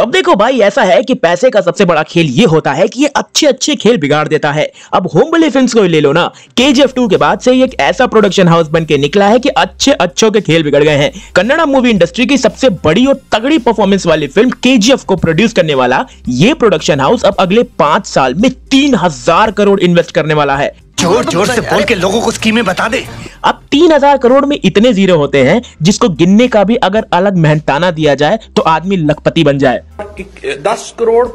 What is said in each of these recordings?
अब देखो भाई, ऐसा है कि पैसे का सबसे बड़ा खेल ये होता है कि ये अच्छे अच्छे खेल बिगाड़ देता है। अब होम्बले फिल्म्स को ले लो ना, KGF 2 के बाद से एक ऐसा प्रोडक्शन हाउस बन के निकला है कि अच्छे अच्छों के खेल बिगड़ गए हैं। कन्नड़ा मूवी इंडस्ट्री की सबसे बड़ी और तगड़ी परफॉर्मेंस वाली फिल्म KGF को प्रोड्यूस करने वाला ये प्रोडक्शन हाउस अब अगले 5 साल में 3000 करोड़ इन्वेस्ट करने वाला है। जोर जोर से बोल के लोगों को स्कीमें बता दे। अब 3000 करोड़ में इतने जीरो होते हैं जिसको गिनने का भी अगर अलग मेहनताना दिया जाए तो आदमी लखपति बन जाए। 10 करोड़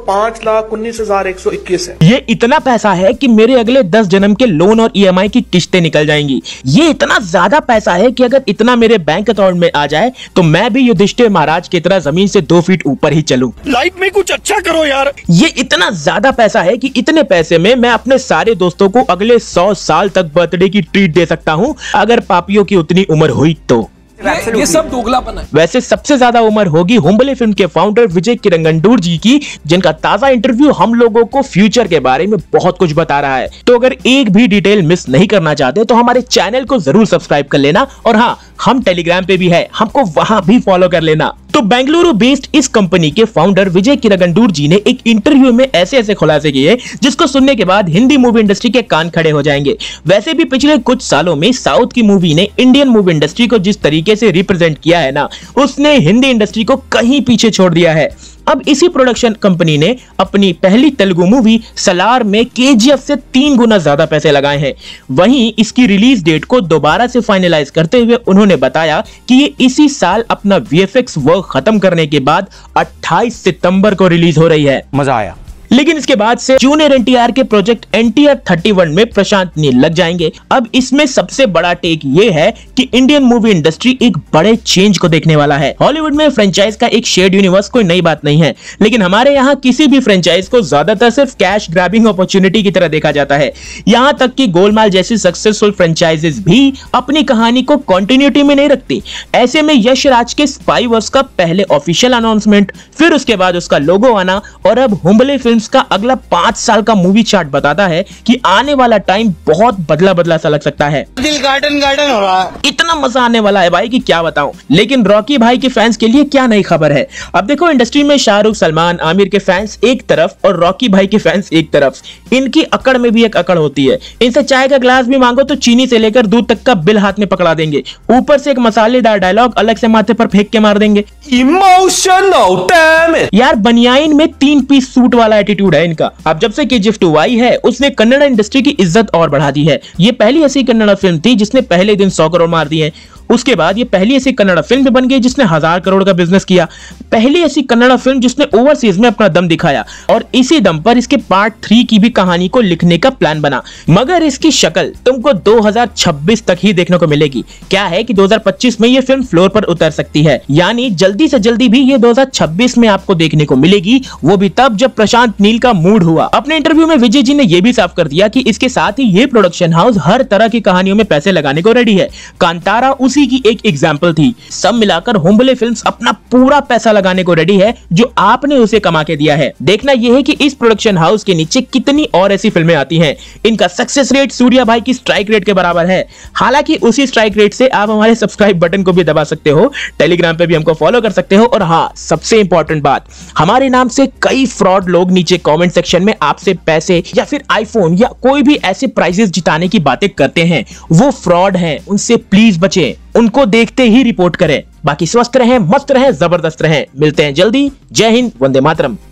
5,19,121 है। ये इतना पैसा है कि मेरे अगले 10 जन्म के लोन और EMI की किस्तें निकल जाएंगी। ये इतना ज्यादा पैसा है कि अगर इतना मेरे बैंक अकाउंट में आ जाए तो मैं भी युधिष्ठिर महाराज की तरह जमीन से 2 फीट ऊपर ही चलूं। लाइफ में कुछ अच्छा करो यार। ये इतना ज्यादा पैसा है कि इतने पैसे में मैं अपने सारे दोस्तों को अगले 100 साल तक बर्थडे की ट्रीट दे सकता हूं, अगर पापियों की उतनी उम्र हुई तो। ये सब दोगलापन है। वैसे सबसे ज्यादा उम्र होगी होम्बले फिल्म के फाउंडर विजय किरगंदूर जी की, जिनका ताजा इंटरव्यू हम लोगों को फ्यूचर के बारे में बहुत कुछ बता रहा है। तो अगर एक भी डिटेल मिस नहीं करना चाहते तो हमारे चैनल को जरूर सब्सक्राइब कर लेना, और हाँ, हम टेलीग्राम पे भी है, हमको वहां भी फॉलो कर लेना। तो बेंगलुरु बेस्ड इस कंपनी के फाउंडर विजय किरगंदूर जी ने एक इंटरव्यू में ऐसे ऐसे खुलासे किए जिसको सुनने के बाद हिंदी मूवी इंडस्ट्री के कान खड़े हो जाएंगे। वैसे भी पिछले कुछ सालों में साउथ की मूवी ने इंडियन मूवी इंडस्ट्री को जिस तरीके से रिप्रेजेंट किया है ना, उसने हिंदी इंडस्ट्री को कहीं पीछे छोड़ दिया है। अब इसी प्रोडक्शन कंपनी ने अपनी पहली तेलुगु मूवी सलार में KGF से 3 गुना ज्यादा पैसे लगाए हैं। वहीं इसकी रिलीज डेट को दोबारा से फाइनलाइज करते हुए उन्होंने बताया कि ये इसी साल अपना VFX वर्क खत्म करने के बाद 28 सितंबर को रिलीज हो रही है। मजा आया। लेकिन इसके बाद से जूनियर NTR के प्रोजेक्ट NTR 31 में प्रशांत नील लग जाएंगे। अब इसमें सबसे बड़ा टेक ये है कि इंडियन मूवी इंडस्ट्री एक बड़े चेंज को देखने वाला है। हॉलीवुड में फ्रेंचाइज का एक शेयर्ड यूनिवर्स कोई नई बात नहीं है, लेकिन हमारे यहाँ किसी भी फ्रेंचाइज को ज्यादातर सिर्फ कैश ग्रैबिंग अपॉर्चुनिटी की तरह देखा जाता है। यहाँ तक कि गोलमाल जैसी सक्सेसफुल फ्रेंचाइजेस भी अपनी कहानी को कंटिन्यूटी में नहीं रखती। ऐसे में यश राज के स्पाई वर्स का पहले ऑफिशियल अनाउंसमेंट, फिर उसके बाद उसका लोगो आना, और अब होम्बले फिल्म्स का अगला 5 साल का मूवी चार्ट बताता है कि आने वाला टाइम बहुत बदला बदला सा लग सकता है। दिल गार्डन गार्डन हो रहा है। इतना मजा आने वाला है भाई कि क्या बताऊं। लेकिन रॉकी भाई के फैंस के लिए क्या नई खबर है। अब देखो, इंडस्ट्री में शाहरुख, सलमान, आमिर के फैंस एक तरफ और रॉकी भाई के फैंस एक तरफ। इनकी अकड़ में भी एक अकड़ होती है। इनसे चाय का ग्लास भी मांगो तो चीनी से लेकर दूध तक का बिल हाथ में पकड़ा देंगे। ऊपर से एक मसालेदार डायलॉग अलग से माथे पर फेंक के मार देंगे। Emotional damn it. यार बनियाइन में 3 पीस सूट वाला एटीट्यूड है इनका। अब जब से KGF 2 आई है उसने कन्नड़ इंडस्ट्री की इज्जत और बढ़ा दी है। ये पहली ऐसी कन्नड़ फिल्म थी जिसने पहले दिन 100 करोड़ मार दिए। उसके बाद ये पहली ऐसी कन्नड़ फिल्म भी बन गई जिसने 1000 करोड़ का बिजनेस किया। पहली ऐसी कन्नड़ फिल्म जिसने ओवरसीज में अपना दम दिखाया, और इसी दम पर इसके पार्ट 3 की भी कहानी को लिखने का प्लान बना। मगर इसकी शक्ल तुमको 2026 तक ही देखने को मिलेगी। क्या है कि 2025 में ये फिल्म फ्लोर पर उतर सकती है, यानी जल्दी से जल्दी भी ये 2026 में आपको देखने को मिलेगी, वो भी तब जब प्रशांत नील का मूड हुआ। अपने इंटरव्यू में विजय जी ने यह भी साफ कर दिया कि इसके साथ ही ये प्रोडक्शन हाउस हर तरह की कहानियों में पैसे लगाने को रेडी है। कांतारा उसी की एक एग्जाम्पल थी। सब मिलाकर होम्बले फिल्म्स अपना पूरा पैसा लगाने को रेडी है जो आपने उसे कमा के दिया है। देखना यह है कि इस प्रोडक्शन हाउस के नीचे कितनी और ऐसी फिल्में आती हैं। इनका सक्सेस रेट सूर्या भाई की स्ट्राइक रेट के बराबर है। हालांकि उसी स्ट्राइक रेट से आप हमारे सब्सक्राइब बटन को भी दबा सकते हो, टेलीग्राम पे भी हमको फॉलो कर सकते हो, और हाँ, सबसे इंपॉर्टेंट बात, हमारे नाम से कई फ्रॉड लोग नीचे कमेंट सेक्शन में आपसे पैसे या फिर आईफोन या कोई भी ऐसे प्राइजेस जिताने की बातें करते हैं। वो फ्रॉड हैं, उनसे प्लीज बचें। उनको देखते ही रिपोर्ट करें। बाकी स्वस्थ रहें, मस्त रहें, जबरदस्त रहें। मिलते हैं जल्दी। जय हिंद, वंदे मातरम।